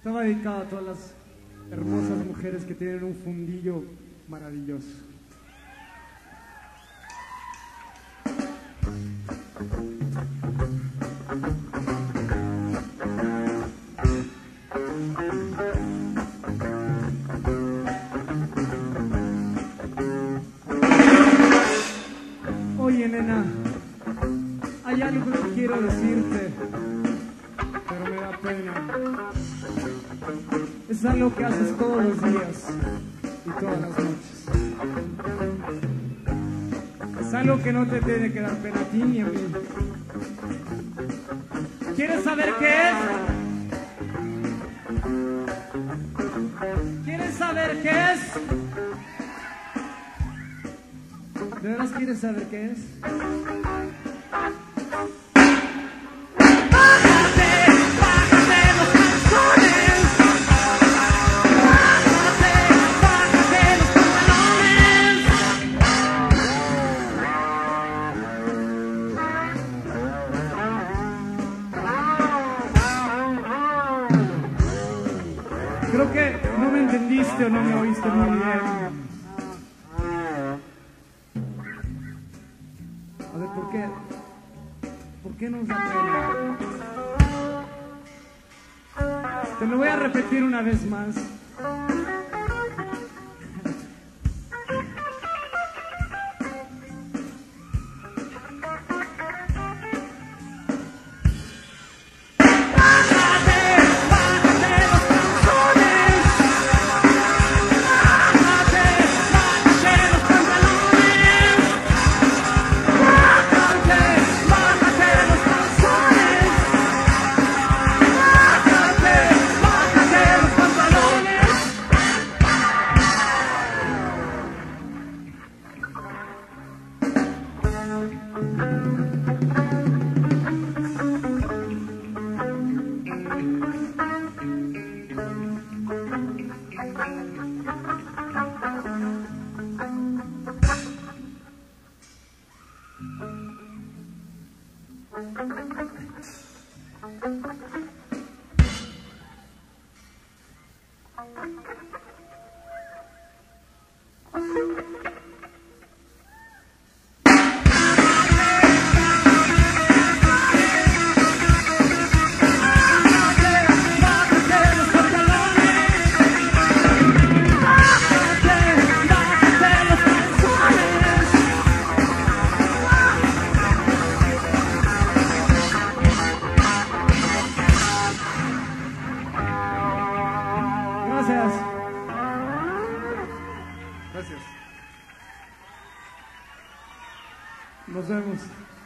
Estaba dedicado a todas las hermosas mujeres que tienen un fundillo maravilloso. Oye, nena, hay algo que quiero decirte, pero me da pena. Es algo que haces todos los días y todas las noches. Es algo que no te tiene que dar pena a ti ni a mí. ¿Quieres saber qué es? ¿Quieres saber qué es? ¿De veras quieres saber qué es? Creo que no me entendiste o no me oíste muy bien. A ver, ¿por qué? ¿Por qué nos da pena? Te lo voy a repetir una vez más. Gracias. Gracias. Nos vemos.